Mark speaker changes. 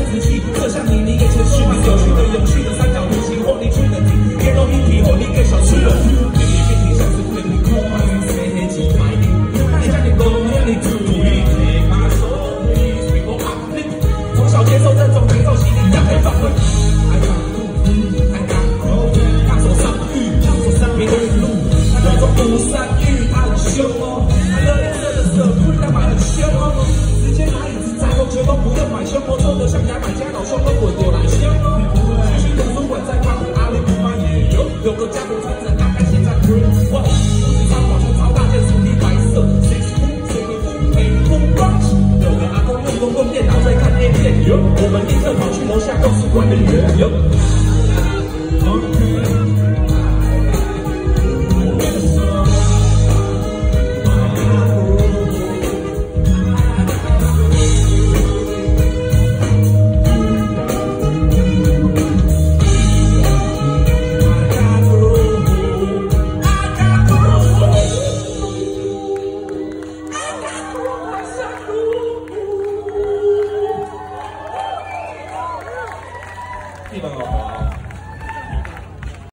Speaker 1: 瓷器，就像你给钱10万有趣的有趣的三角图形，或你去的地，别弄一皮或你给小吃的。你变你像是对你空，谁黑几百年，你家你狗，你注意，你把手你随我阿力，从小接受这种节奏，心里要被反馈。爱港路，爱港口，他手上玉，别的路，他那种不善欲，他很凶哦，他热脸色的舍不得买很凶哦，直接拿椅子砸我，绝都不用买凶，我做的像牙买加老兄都滚丢来凶哦。继续图书馆在旁，阿里不发也有个家伙穿着阿甘写在 Green One， 胡子长短头朝大件，手提白色，6 美风 Rush， 有个阿公用公共电脑在看 A 片，我们立刻跑去楼下告诉管理员。